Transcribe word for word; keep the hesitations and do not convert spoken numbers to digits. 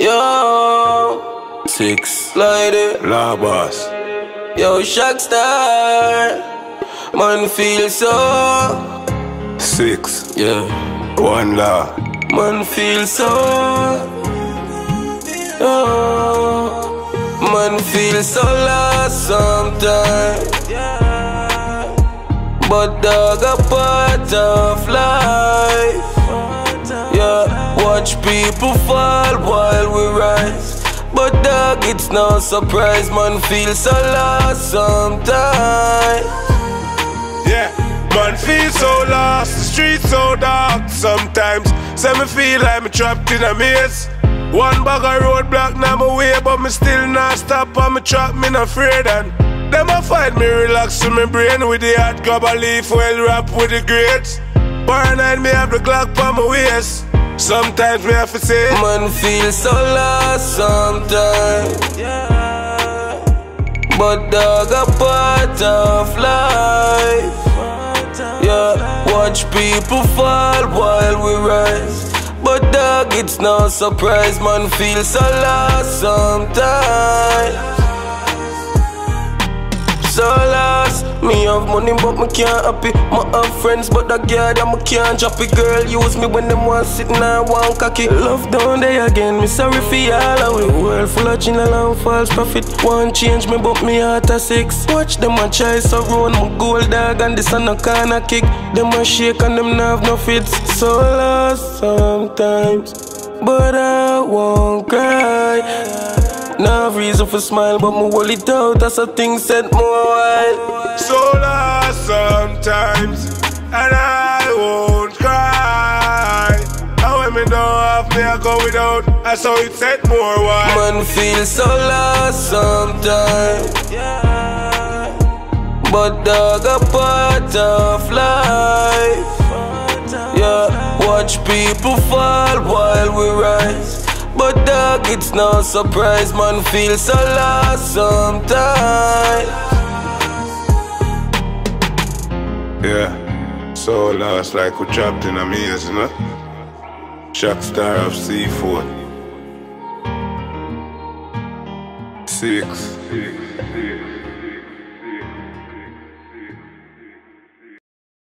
Yo, Six. Slide it. La boss. Yo, Shockstar. Man feel so. Six. Yeah. One la. Man feel so. Oh. Man feel so lost sometimes. But dog a part of life. Yeah, watch people fall while we rise. But dog, it's no surprise, man feel so lost sometimes. Yeah, man feel so lost, the streets so dark sometimes. Say me feel like me trapped in a maze. One bag of roadblock now my way, but me still not stop on me trap, me not afraid. And them a find me relax to my brain with the hot grab a leaf, well wrap with the grades. Paranoid me have the clock on my waist. Sometimes me have to say, man feel so lost sometimes. But dog a part of life. Yeah, watch people fall while we rise. But dog, it's no surprise, man feel so lost sometimes. So lost, me have money but me can't happy. Me have friends but that girl that me can't drop it. Girl use me when them want sit and I want cocky. Love down there again, me sorry for y'all away. World full of channel and false prophet. Want change me but me heart a six. Watch them a try so round my gold dog and this a no corner kick. Them a shake and them not have no fits. So lost sometimes, but I won't cry. No reason for smile, but me hold it out as a thing said more wild. so lost sometimes, and I won't cry. And when me don't have me, I go without. That's how it said more wild. Man feel so lost sometimes. But dog a part of life. Yeah, watch people fall while we rise. But dog, it's no surprise, man feel so lost sometimes. Yeah, so lost like we trapped in a maze, you know? Shockstar of C four. Six. Six.